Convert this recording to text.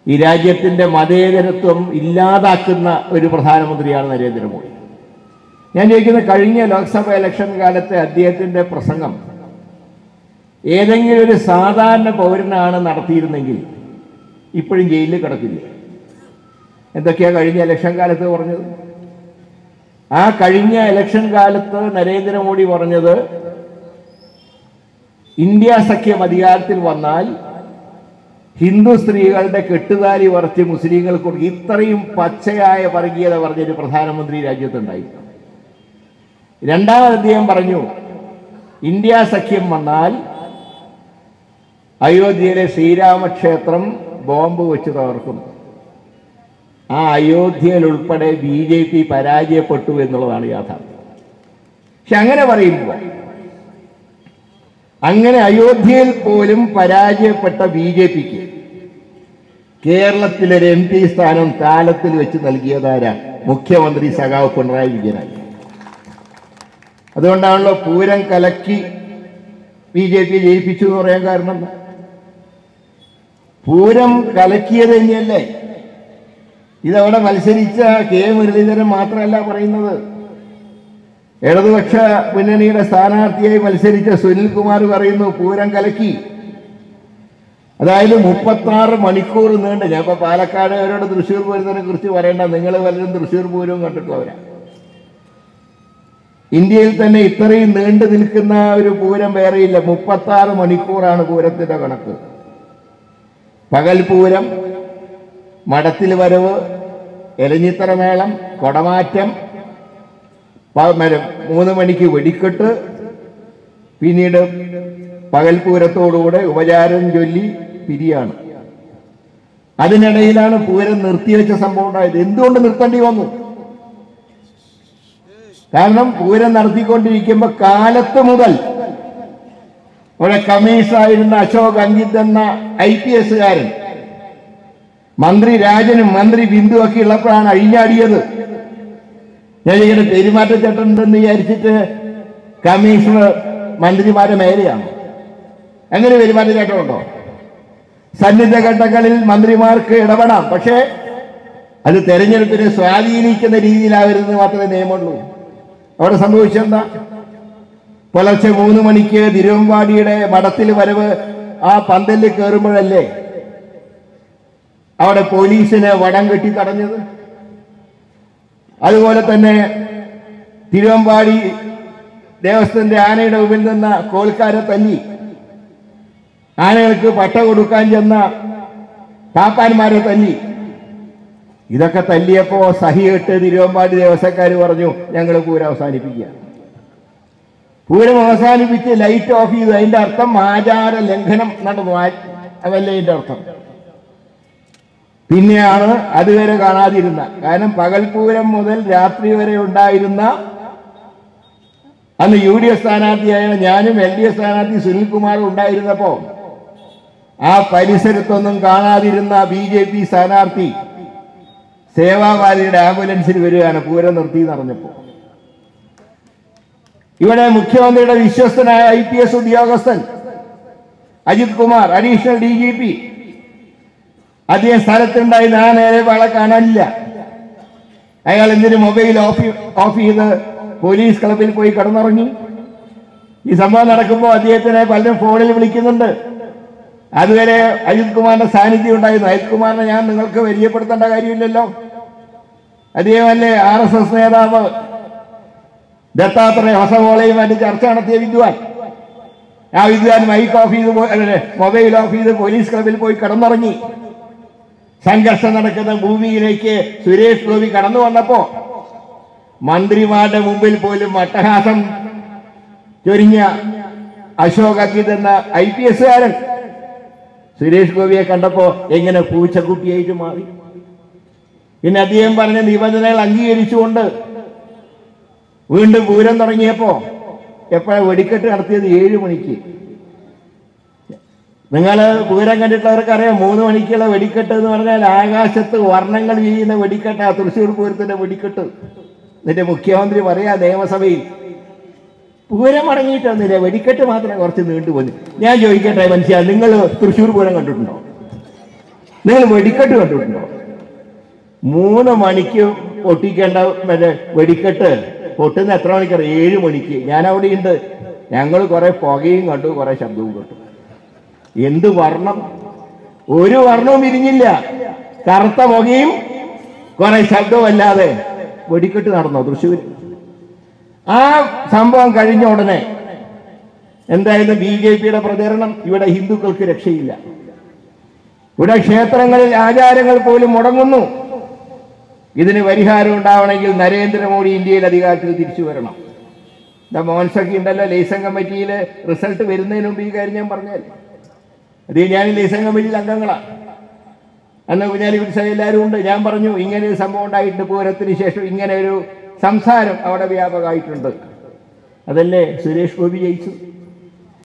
ഈ രാജ്യത്തിൻ്റെ മതേതരത്വം ഇല്ലാതാക്കുന്ന ഒരു പ്രധാനമന്ത്രിയാണ് നരേന്ദ്രമോദി. ഞാൻ ചോദിക്കുന്നത്, കഴിഞ്ഞ ലോക്സഭ ഇലക്ഷൻ കാലത്തെ അദ്ദേഹത്തിൻ്റെ പ്രസംഗം ഏതെങ്കിലും ഒരു സാധാരണ പൗരനാണ് നടത്തിയിരുന്നെങ്കിൽ ഇപ്പോഴും ജയിലിൽ കിടക്കില്ല. എന്തൊക്കെയാണ് കഴിഞ്ഞ ഇലക്ഷൻ കാലത്ത് പറഞ്ഞത്? ആ കഴിഞ്ഞ ഇലക്ഷൻ കാലത്ത് നരേന്ദ്രമോദി പറഞ്ഞത്, ഇന്ത്യ സഖ്യം അധികാരത്തിൽ വന്നാൽ ഹിന്ദു സ്ത്രീകളുടെ കെട്ടുതാലി പറിച്ച് മുസ്ലിങ്ങൾക്ക് കൊടുക്കും. ഇത്രയും പച്ചയായ വർഗീയത പറഞ്ഞൊരു പ്രധാനമന്ത്രി രാജ്യത്തുണ്ടായി. രണ്ടാമത് അദ്ദേഹം പറഞ്ഞു, ഇന്ത്യ സഖ്യം വന്നാൽ അയോധ്യയിലെ ശ്രീരാമക്ഷേത്രം ബോംബ് വെച്ച് തകർക്കും. ആ അയോധ്യയിൽ ഉൾപ്പെടെ BJP പരാജയപ്പെട്ടു എന്നുള്ളതാണ് യാഥാർത്ഥ്യം. പക്ഷെ അങ്ങനെ പറയുമ്പോൾ, അങ്ങനെ അയോധ്യയിൽ പോലും പരാജയപ്പെട്ട BJPക്ക് കേരളത്തിലൊരു MP സ്ഥാനം താലത്തിൽ വെച്ച് നൽകിയതാരാണ്? മുഖ്യമന്ത്രി സഖാവ് പിണറായി വിജയനായി. അതുകൊണ്ടാണല്ലോ പൂരം കലക്കി BJP ജയിപ്പിച്ചു എന്ന് പറയാൻ കാരണം. പൂരം കലക്കിയത് തന്നെയല്ലേ. ഇതവിടെ മത്സരിച്ച K മുരളീധരൻ മാത്രമല്ല പറയുന്നത്. ഇടതുപക്ഷ മുന്നണിയുടെ സ്ഥാനാർത്ഥിയായി മത്സരിച്ച സുനിൽകുമാർ പറയുന്നു പൂരം കലക്കി. അതായത് 36 മണിക്കൂർ നീണ്ട്. ഞാൻ ഇപ്പോൾ പാലക്കാട് അവരോട് തൃശ്ശൂർ പൂരത്തിനെ കുറിച്ച് പറയേണ്ട, നിങ്ങൾ പലരും തൃശ്ശൂർ പൂരവും കണ്ടിട്ടുള്ളവരാണ്. ഇന്ത്യയിൽ തന്നെ ഇത്രയും നീണ്ടു നിൽക്കുന്ന ഒരു പൂരം വേറെയില്ല. 36 മണിക്കൂറാണ് പൂരത്തിൻ്റെ കണക്ക്. പകൽ പൂരം, മടത്തിൽ വരവ്, എലഞ്ഞിത്തറ മേളം, കൊടമാറ്റം, 3 മണിക്ക് വെടിക്കെട്ട്, പിന്നീട് പകൽപൂരത്തോടുകൂടെ ഉപചാരം ചൊല്ലി പിരിയാണ്. അതിനിടയിലാണ് പൂരം നിർത്തിവെച്ച സംഭവം ഉണ്ടായത്. എന്തുകൊണ്ട് നിർത്തേണ്ടി വന്നു? കാരണം പൂരം നടത്തിക്കൊണ്ടിരിക്കുമ്പോൾ കാലത്ത് മുതൽ അവിടെ കമ്മീഷണറായിരുന്ന അശോക് അങ്കിത് എന്ന IPS-കാരൻ മന്ത്രി രാജനും മന്ത്രി ബിന്ദു ഒക്കെ ഉള്ളപ്പോഴാണ് അഴിഞ്ഞാടിയത്. ഞാൻ ഇങ്ങനെ പെരുമാറ്റച്ചട്ടം ഉണ്ടെന്ന് വിചാരിച്ചിട്ട് കമ്മീഷണർ മന്ത്രിമാരെ മേലെയാണ്. അങ്ങനെ പെരുമാറ്റച്ചട്ടമുണ്ടോ? സന്നിധ ഘട്ടങ്ങളിൽ മന്ത്രിമാർക്ക് ഇടപെടാം, പക്ഷേ അത് തെരഞ്ഞെടുപ്പിനെ സ്വാധീനിക്കുന്ന രീതിയിലാവരുതെന്ന് മാത്രമേ നിയമമുള്ളൂ. അവിടെ സംഭവിച്ചെന്താ? പുലർച്ചെ 3 മണിക്ക് തിരുവമ്പാടിയുടെ മഠത്തിൽ വരവ് ആ പന്തലിൽ കയറുമ്പോഴല്ലേ അവിടെ പോലീസിനെ വടം കെട്ടി തടഞ്ഞത്. അതുപോലെ തന്നെ തിരുവമ്പാടി ദേവസ്ഥന്റെ ആനയുടെ മുമ്പിൽ നിന്ന കോൽക്കാരെ തല്ലി, ആനകൾക്ക് പട്ട കൊടുക്കാൻ ചെന്ന പാപ്പാന്മാരെ തല്ലി. ഇതൊക്കെ തല്ലിയപ്പോ സഹികെട്ട് തിരുവമ്പാടി ദേവസ്ഥക്കാർ പറഞ്ഞു, ഞങ്ങൾ പൂരം അവസാനിപ്പിക്കുക. പൂരം അവസാനിപ്പിച്ച് ലൈറ്റ് ഓഫ് ചെയ്തു. അതിന്റെ അർത്ഥം ആചാര ലംഘനം നടന്നു അതല്ലേ അതിന്റെ അർത്ഥം. പിന്നെയാണ് അതുവരെ കാണാതിരുന്ന, കാരണം പകൽപൂരം മുതൽ രാത്രി വരെ ഉണ്ടായിരുന്ന, അന്ന് UDF സ്ഥാനാർത്ഥിയായ ഞാനും LDF സ്ഥാനാർത്ഥി സുനിൽകുമാറും ഉണ്ടായിരുന്നപ്പോ ആ പരിസരത്തൊന്നും കാണാതിരുന്ന BJP സ്ഥാനാർത്ഥി സേവാഭാരതിയുടെ ആംബുലൻസിൽ വരികയാണ് പൂരം നിർത്തി എന്നറിഞ്ഞപ്പോ. ഇവിടെ മുഖ്യമന്ത്രിയുടെ വിശ്വസ്തനായ IPS ഉദ്യോഗസ്ഥൻ അജിത് കുമാർ, അഡീഷണൽ DGP, അദ്ദേഹം സ്ഥലത്തുണ്ടായി. ആ നേരെ ആളെ കാണാനില്ല. അയാൾ എന്തിന് മൊബൈൽ ഓഫ് ചെയ്ത് പോലീസ് ക്ലബിൽ പോയി കിടന്നുറങ്ങി. ഈ സംഭവം നടക്കുമ്പോൾ അദ്ദേഹത്തിനെ പലരും ഫോണിൽ വിളിക്കുന്നുണ്ട്. അതുവരെ അജിത് കുമാറിന്റെ സാന്നിധ്യം ഉണ്ടായിരുന്നു. അജിത് കുമാറിനെ ഞാൻ നിങ്ങൾക്ക് പരിചയപ്പെടുത്തേണ്ട കാര്യമില്ലല്ലോ. അദ്ദേഹമല്ലേ RSS നേതാവ് ദത്താത്രേയ ഹൊസവോളയുമായിട്ട് ചർച്ച നടത്തിയ വിദ്വാൻ. ആ വിദ്വാൻ മൈക്ക് ഓഫ് ചെയ്ത് മൊബൈൽ ഓഫ് ചെയ്ത് പോലീസ് ക്ലബിൽ പോയി കിടന്നുറങ്ങി. സംഘർഷം നടക്കുന്ന ഭൂമിയിലേക്ക് സുരേഷ് ഗോപി കടന്നു വന്നപ്പോ മന്ത്രിമാരുടെ മുമ്പിൽ പോലും അട്ടഹാസം ചൊരിഞ്ഞ അശോക് അങ്കിത് എന്ന IPS-കാരൻ സുരേഷ് ഗോപിയെ കണ്ടപ്പോ എങ്ങനെ പൂച്ചക്കുട്ടിയായിട്ട് മാറി. പിന്നെ അദ്ദേഹം പറഞ്ഞ നിബന്ധനകൾ അംഗീകരിച്ചുകൊണ്ട് വീണ്ടും പൂരം തുടങ്ങിയപ്പോ എപ്പോഴാണ് വെടിക്കെട്ട് നടത്തിയത്? 7 മണിക്ക്. നിങ്ങൾ പൂരം കണ്ടിട്ടുള്ളവർക്കറിയാം, 3 മണിക്കുള്ള വെടിക്കെട്ട് എന്ന് പറഞ്ഞാൽ ആകാശത്ത് വർണ്ണങ്ങൾ ചെയ്യുന്ന വെടിക്കെട്ടാ തൃശ്ശൂർ പൂരത്തിന്റെ വെടിക്കെട്ട്. എന്നിട്ട് മുഖ്യമന്ത്രി പറയാ നിയമസഭയിൽ, പൂരം അടങ്ങിയിട്ടൊന്നുമില്ല, വെടിക്കെട്ട് മാത്രം കുറച്ച് നീണ്ടുപോയി. ഞാൻ ചോദിക്കട്ടെ മനുഷ്യ, നിങ്ങൾ തൃശ്ശൂർ പൂരം കണ്ടിട്ടുണ്ടോ? നിങ്ങൾ വെടിക്കെട്ട് കണ്ടിട്ടുണ്ടോ? 3 മണിക്ക് പൊട്ടിക്കേണ്ട മറ്റേ വെടിക്കെട്ട് പൊട്ടുന്ന എത്ര മണിക്കറ? 7 മണിക്ക്. ഞാൻ അവിടെ ഉണ്ട്. ഞങ്ങൾ കുറെ പുകയും കണ്ടു, കുറെ ശബ്ദവും കേട്ടു. എന്ത് വർണ്ണം! ഒരു വർണ്ണവും വിരിഞ്ഞില്ല. കറുത്ത പുകയും കുറെ ശബ്ദവും അല്ലാതെ വെടിക്കെട്ട് നടന്നോ തൃശ്ശൂർ? ആ സംഭവം കഴിഞ്ഞ ഉടനെ എന്തായാലും BJPയുടെ പ്രചരണം, ഇവിടെ ഹിന്ദുക്കൾക്ക് രക്ഷയില്ല, ഇവിടെ ക്ഷേത്രങ്ങളിൽ ആചാരങ്ങൾ പോലും മുടങ്ങുന്നു. ഇതിന് പരിഹാരം ഉണ്ടാവണമെങ്കിൽ നരേന്ദ്രമോദി ഇന്ത്യയിൽ അധികാരത്തിൽ തിരിച്ചു വരണം. മോൻസൊക്കെ ഉണ്ടല്ലോ ലൈസൻ കമ്മിറ്റിയിൽ റിസൾട്ട് വരുന്നതിന് മുമ്പ് ഈ കാര്യം ഞാൻ പറഞ്ഞാൽ അത് ഞാൻ ലൈസൻ കമ്മിറ്റിയിൽ അംഗങ്ങളാണ്. അന്ന് കുഞ്ഞാലി പിടിച്ച എല്ലാവരും ഉണ്ട്. ഞാൻ പറഞ്ഞു ഇങ്ങനെ ഒരു സംഭവം ഉണ്ടായിട്ടുണ്ട്, പൂരത്തിന് ശേഷം ഇങ്ങനെ ഒരു സംസാരം അവിടെ വ്യാപകമായിട്ടുണ്ട്. അതല്ലേ സുരേഷ് ഗോപി ജയിച്ചു.